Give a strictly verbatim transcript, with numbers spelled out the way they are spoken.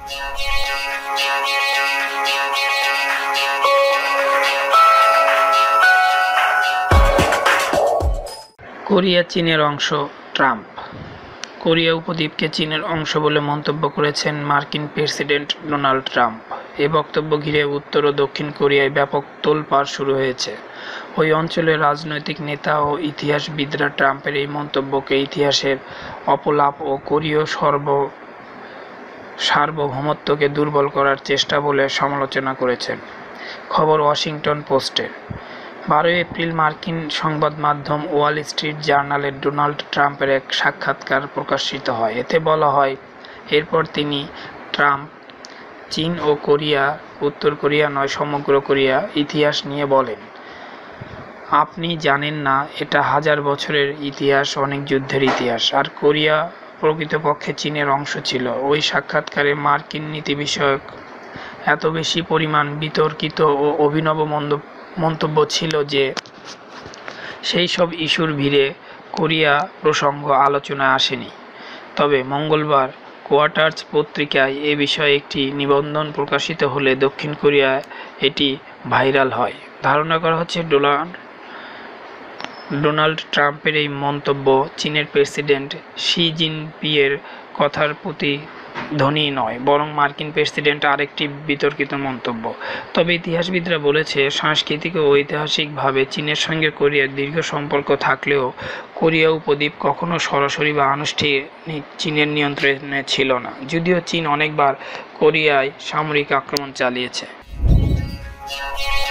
Korea চীনের অংশ, Trump. Korea উপদ্বীপকে চীনের অংশ বলে মন্তব্য করেছেন মার্কিন প্রেসিডেন্ট ডোনাল্ড ট্রাম্প। এ বক্তব্য ঘিরে উত্তর ও দক্ষিণ কোরিয়ায় ব্যাপক তোলপাড় শুরু হয়েছে। ওই অঞ্চলের রাজনৈতিক নেতা ও ইতিহাসবিদরা ট্রাম্পের এই মন্তব্যকে ইতিহাসের অপলাপ ও কোরীয় সর্ব সার্বভৌমত্বকে দুর্বল করার চেষ্টা বলে সমালোচনা করেছেন। খবর ওয়াশিংটন পোস্টের। বারোই এপ্রিল মার্কিন সংবাদ মাধ্যম ওয়াল স্ট্রিট জার্নালে ডোনাল্ড ট্রাম্পের এক সাক্ষাৎকার প্রকাশিত হয়। এতে বলা হয়, এরপর তিনি ট্রাম্প চীন ও কোরিয়া, উত্তর কোরিয়া নয় সমগ্র কোরিয়া ইতিহাস নিয়ে বলেন, আপনি জানেন না, এটা হাজার বছরের ইতিহাস, অনেক যুদ্ধের ইতিহাস। আর কোরিয়া প্রকৃতপক্ষে চীনের অংশ ছিল। ওই সাক্ষাৎকারে মার্কিন নীতি বিষয়ক এত বেশি পরিমাণ বিতর্কিত ও অভিনব মন্তব্য ছিল যে সেই সব ইস্যুর ভিড়ে কোরিয়া প্রসঙ্গ আলোচনায় আসেনি। তবে মঙ্গলবার কোয়ার্টার্স পত্রিকায় এ বিষয়ে একটি নিবন্ধ প্রকাশিত হলে দক্ষিণ কোরিয়ায় এটি ভাইরাল হয়। ধারণা করা হচ্ছে ডোনাল্ড ডোনাল্ড ট্রাম্পের এই মন্তব্য চীনের প্রেসিডেন্ট শি জিনপিংয়ের কথার প্রতিধ্বনি নয়, বরং মার্কিন প্রেসিডেন্ট আরেকটি বিতর্কিত মন্তব্য। তবে ইতিহাসবিদরা বলেছে, সাংস্কৃতিক ও ঐতিহাসিকভাবে চীনের সঙ্গে কোরিয়ার দীর্ঘ সম্পর্ক থাকলেও কোরিয়া উপদ্বীপ কখনো সরাসরি বা আনুষ্ঠানিক চীনের নিয়ন্ত্রণে ছিল না, যদিও চীন অনেকবার কোরিয়ায় সামরিক আক্রমণ চালিয়েছে।